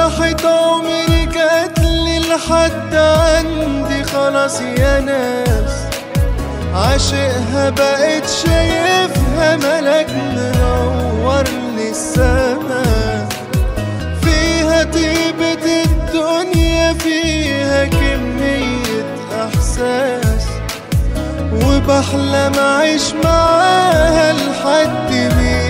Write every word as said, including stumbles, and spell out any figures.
راحت عمري جاتلي لحد عندي خلاص يا ناس، عاشقها بقيت شايفها ملاك منور لي السما، فيها طيبة الدنيا فيها كمية احساس، وبحلم اعيش معاها لحد مين